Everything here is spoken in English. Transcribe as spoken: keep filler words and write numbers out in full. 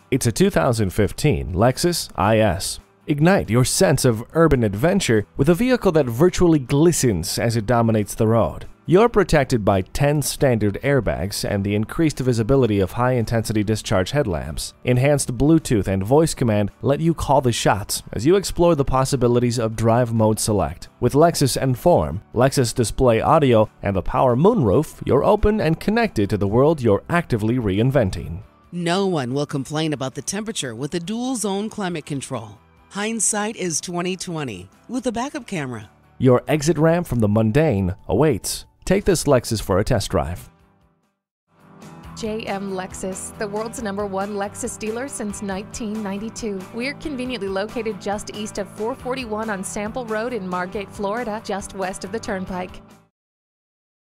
It's a two thousand fifteen Lexus I S. Ignite your sense of urban adventure with a vehicle that virtually glistens as it dominates the road. You're protected by ten standard airbags and the increased visibility of high-intensity discharge headlamps. Enhanced Bluetooth and voice command let you call the shots as you explore the possibilities of Drive Mode Select. With Lexus Inform, Lexus Display Audio, and the Power Moonroof, you're open and connected to the world you're actively reinventing. No one will complain about the temperature with the dual-zone climate control. Hindsight is twenty twenty with a backup camera. Your exit ramp from the mundane awaits. Take this Lexus for a test drive. J M Lexus, the world's number one Lexus dealer since nineteen ninety-two. We're conveniently located just east of four forty-one on Sample Road in Margate, Florida, just west of the Turnpike.